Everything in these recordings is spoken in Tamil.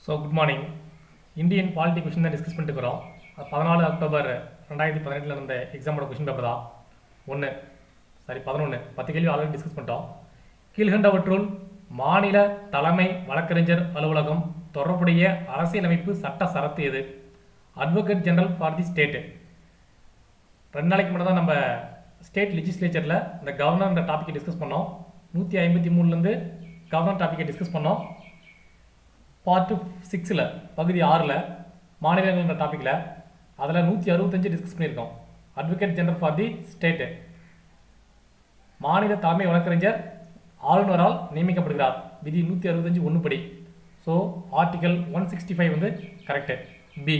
So good morning. Indian Polity question தான் டிஸ்கஸ் பண்ணிட்டு இருக்கோம். 14 அக்டோபர் 2018 நடந்த எக்ஸாமோட கொஸ்டின் பேப்பர் தான். 11 10 கேள்வி ஆல்ரெடி டிஸ்கஸ் பண்ணிட்டோம். கீழ்கண்டவற்றுள் மாநில தலைமை வழக்கறிஞர் அலுவலகம் தொடர்புடைய அரசியலமைப்பு சட்ட சரத்து எது? Advocate general for the state. 2 நாளைக்கு முன்னாடி தான் நம்ம ஸ்டேட் லெஜிஸ்லேச்சரில் இந்த கவர்னர்ன்ற டாப்பிக்கை டிஸ்கஸ் பண்ணோம். 153லேருந்து கவர்னர் டாப்பிக்கை டிஸ்கஸ் பண்ணோம். பார்ட் 6ல் பகுதி 6ல் மாநிலங்கள்ன்ற டாப்பிக்கில் அதில் 165 டிஸ்கஸ் பண்ணியிருக்கோம். Advocate general for the state மாநில தலைமை வழக்கறிஞர் ஆளுநரால் நியமிக்கப்படுகிறார். விதி 165 1 படி. ஸோ ஆர்டிகல் 165 வந்து கரெக்டு. பி.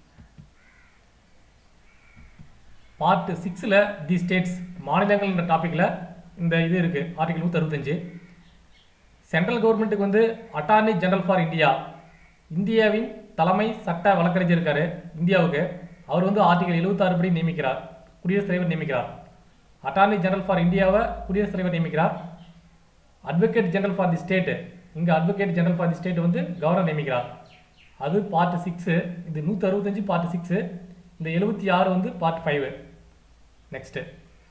பார்ட் 6ல் தி ஸ்டேட்ஸ் மாநிலங்கள்ன்ற டாப்பிக்கில் இந்த இது இருக்குது. ஆர்டிகல் 165 சென்ட்ரல் கவர்மெண்ட்டுக்கு வந்து அட்டார்னி ஜெனரல் ஃபார் இந்தியா, இந்தியாவின் தலைமை சட்ட வழக்கறிஞர் இருக்காரு இந்தியாவுக்கு. அவர் வந்து ஆர்டிகல் 76 படி நியமிக்கிறார், குடியரசுத் தலைவர் நியமிக்கிறார். அட்டார்னி ஜெனரல் ஃபார் இந்தியாவை குடியரசுத் தலைவர் நியமிக்கிறார். Advocate general for the state, இங்கே advocate general for the state வந்து கவர்னர் நியமிக்கிறார். அது பார்ட் 6. இது 165 பார்ட் 6. இந்த 76 வந்து பார்ட் 5. நெக்ஸ்ட்டு,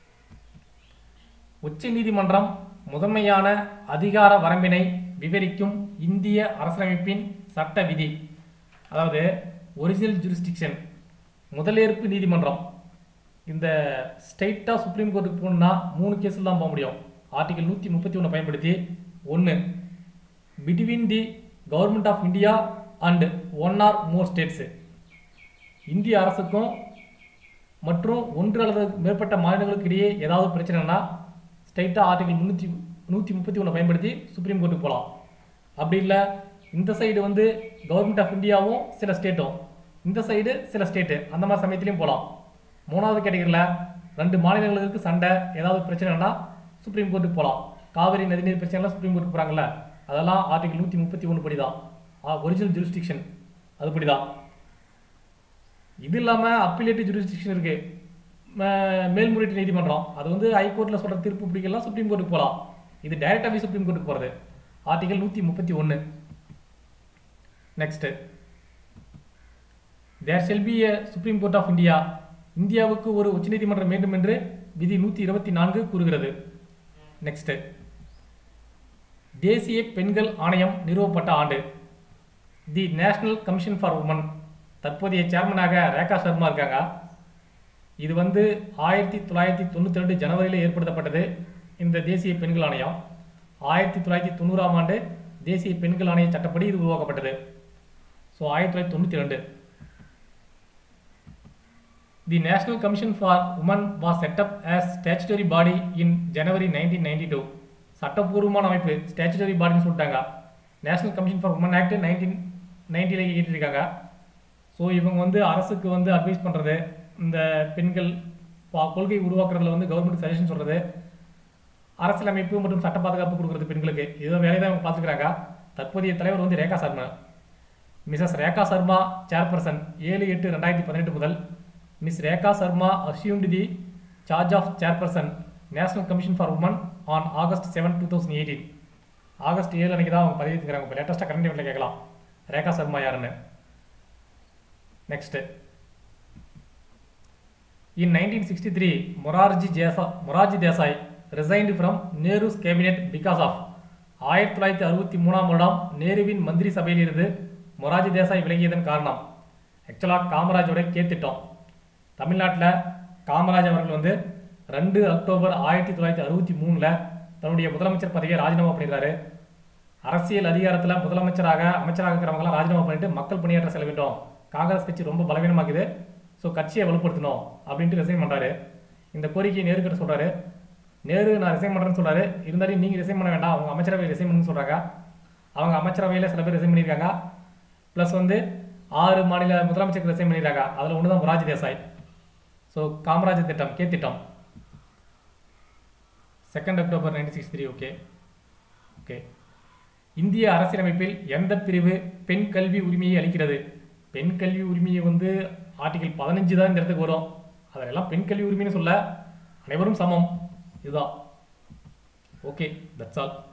உச்ச நீதிமன்றம் முதன்மையான அதிகார வரம்பினை விவரிக்கும் இந்திய அரசியலமைப்பின் சட்ட விதி, அதாவது ஒரிஜினல் ஜூரிஸ்டிக்ஷன், முதலேற்பு நீதிமன்றம். இந்த ஸ்ட்ரைட்டாக சுப்ரீம் கோர்ட்டுக்கு போகணுன்னா 3 கேஸில் தான் போக முடியும். ஆர்டிகல் 131 பயன்படுத்தி 1 between the government of India and 1 or more states, இந்திய அரசுக்கும் மற்றும் 1 அல்லது மேற்பட்ட மாநிலங்களுக்கு இடையே ஏதாவது பிரச்சனைனா ஸ்ட்ரைட்டாக ஆர்டிகல் 131 பயன்படுத்தி சுப்ரீம் கோர்ட்டுக்கு போகலாம். அப்படி இல்லை இந்த சைடு வந்து கவர்மெண்ட் ஆஃப் இந்தியாவும் சில ஸ்டேட்டும், இந்த சைடு சில ஸ்டேட்டு, அந்த மாதிரி சமயத்துலையும் போகலாம். 3வது கேட்டகரியில் 2 மாநிலங்களுக்கு சண்டை ஏதாவது பிரச்சனைனா சுப்ரீம் கோர்ட்டுக்கு போகலாம். காவிரி நதிநீர் பிரச்சனைலாம் சுப்ரீம் கோர்ட்டுக்கு போகிறாங்கல்ல, அதெல்லாம் ஆர்டிகல் 131 படி தான், ஒரிஜினல் ஜூரிஸ்டிக்ஷன் அதுபடி தான். இது இல்லாமல் அப்பீலேட்டிவ் ஜூரிஸ்டிக்ஷன் இருக்குது, மேல்முறையீட்டு நீதிமன்றம். அது வந்து ஹைகோர்ட்டில் சொல்கிற தீர்ப்பு பிடிக்கலாம் சுப்ரீம் கோர்ட்டுக்கு போகலாம். இது டைரக்டாகவே சுப்ரீம் கோர்ட்டுக்கு போகிறது. Article 131. Next, there shall be a supreme court of India, இந்தியாவுக்கு ஒரு உச்சநீதிமன்றம் வேண்டும் என்று விதி 124 கூறுகிறது. நெக்ஸ்ட்டு, தேசிய பெண்கள் ஆணையம் நிறுவப்பட்ட ஆண்டு. The national commission for women, தற்போதைய சேர்மனாக ரேகா சர்மா இருக்காங்க. இது வந்து 1992 ஜனவரியில் ஏற்படுத்தப்பட்டது. இந்த தேசிய பெண்கள் ஆணையம் 1990ஆம் ஆண்டு தேசிய பெண்கள் ஆணைய சட்டப்படி இது உருவாக்கப்பட்டது. So 1992. The national commission for women was set up as statutory body in January 1992. சட்டப்பூர்வமான அமைப்பு, ஸ்டாச்சுட்டரி பாடின்னு சொல்லிட்டாங்க. National commission for women act 1990 ஏற்றிருக்காங்க. ஸோ இவங்க வந்து அரசுக்கு வந்து அட்வைஸ் பண்ணுறது, இந்த பெண்கள் கொள்கை உருவாக்குறதுல வந்து கவர்மெண்ட் சஜஷன் சொல்கிறது, அரசியலமைப்பு மற்றும் சட்ட பாதுகாப்பு கொடுக்குறது பெண்களுக்கு, இதோ வேலையை தான் அவங்க பார்த்துக்கிறாங்க. தற்போதைய தலைவர் வந்து ரேகா சர்மா. மிஸ்ஸஸ் ரேகா சர்மா சேர்பர்சன் 7/8/2018 முதல் miss Rekha Sharma assumed the charge of chairperson national commission for women on August 7, 2018. August 7 அன்றைக்கி தான் அவங்க பதவி ஏற்றுக்கிறாங்க. இப்போ லேட்டஸ்ட்டாக கரண்ட் இவெண்ட்டில் கேட்கலாம் ரேகா சர்மா யாருன்னு. Next, in 1963 Morarji Desai resigned from Nehru's cabinet because of 1963ஆம் வருடம் நேருவின் மந்திரி சபையிலிருந்து மொரார்ஜி தேசாய் விலகியதன் காரணம் ஆக்சுவலாக காமராஜோட கேத்திட்டம். தமிழ்நாட்டில் காமராஜ் அவர்கள் வந்து 2 அக்டோபர் 1963 தன்னுடைய முதலமைச்சர் பதவியை ராஜினாமா பண்ணிடுறாரு. அரசியல் அதிகாரத்தில் அமைச்சராக இருக்கிறவங்களாம் ராஜினாமா பண்ணிட்டு மக்கள் பணியாற்ற செல்ல வேண்டும். காங்கிரஸ் கட்சி ரொம்ப பலவீனமாகுது, ஸோ கட்சியை வலுப்படுத்தணும் அப்படின்ட்டு ரிசைன் பண்ணுறாரு. இந்த கோரிக்கையை நேரு கிட்ட சொல்கிறாரு. நேரு நான் ரிசைன் பண்ணுறேன்னு சொல்கிறாரு. இருந்தாலும் நீங்கள் ரிசைன் பண்ண வேண்டாம், அவங்க அமைச்சரவை ரிசைன் பண்ணுன்னு சொல்கிறாங்க. அவங்க அமைச்சரவையில் சில பேர் ரிசைன் பண்ணியிருக்காங்க. ப்ளஸ் வந்து 6 மாநில முதலமைச்சருக்கு ரிசைன் பண்ணியிருக்காங்க. அதில் ஒன்று தான் மொரார்ஜி தேசாய். ஸோ காமராஜ் திட்டம், திட்டம் 2 அக்டோபர் 1963. ஓகே. இந்திய அரசியலமைப்பில் எந்த பிரிவு பெண் கல்வி உரிமையை அளிக்கிறது? பெண் கல்வி உரிமையை வந்து ஆர்டிகல் 15 தான் இந்த இடத்துக்கு வரும். அதெல்லாம் பெண் கல்வி உரிமைன்னு சொல்ல, அனைவரும் சமம், இதுதான். Okay, that's all.